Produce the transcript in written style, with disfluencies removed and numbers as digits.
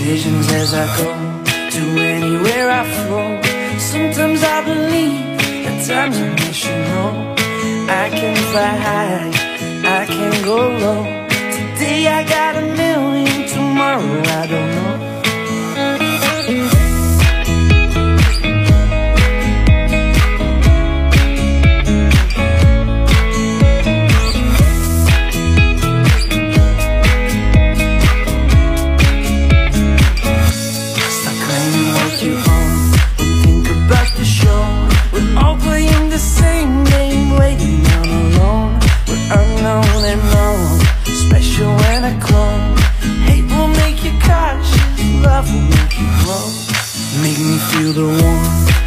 decisions as I go to anywhere I flow. Sometimes I believe, at times I wish you know. I can fly high, I can go low. Today I got a million, tomorrow I don't know. Make me feel the warmth